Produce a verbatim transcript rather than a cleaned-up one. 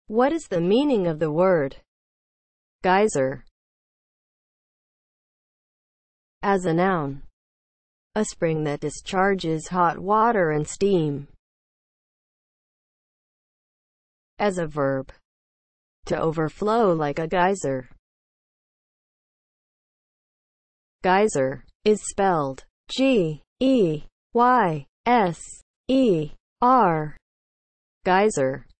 What is the meaning of the word geyser? As a noun, a spring that discharges hot water and steam. As a verb, to overflow like a geyser. Geyser is spelled G E Y S E R. Geyser